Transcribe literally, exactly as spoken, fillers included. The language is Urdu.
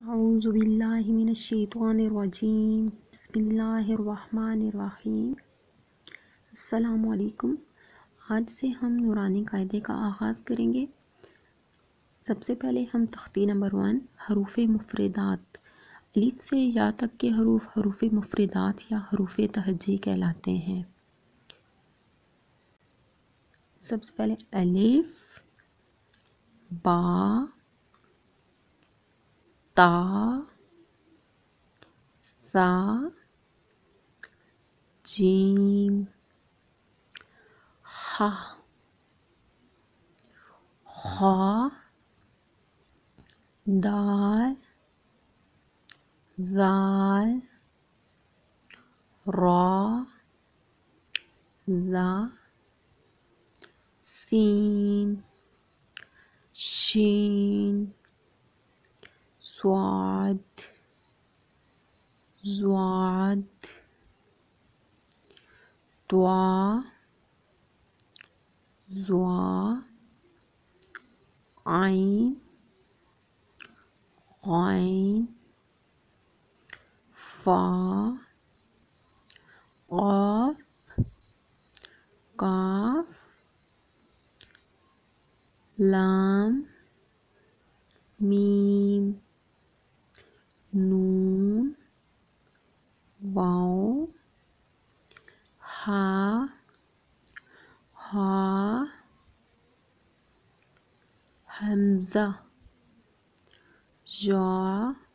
اعوذ باللہ من الشیطان الرجیم، بسم اللہ الرحمن الرحیم۔ السلام علیکم۔ آج سے ہم نورانی قاعدے کا آغاز کریں گے۔ سب سے پہلے ہم تختی نمبر ون، حروف مفردات۔ الف سے یا تک کے حروف حروف مفردات یا حروف تہجی کہلاتے ہیں۔ سب سے پہلے الف، با، تا، ثا، جیم، ح، خا، دال، ذال، را، زا، سین، شین، صاد، ضاد، طا، ظا، عین، غین، فا، قاف، کاف، لام، میم، نون، واو، ہا، ہا، حمزہ، یا،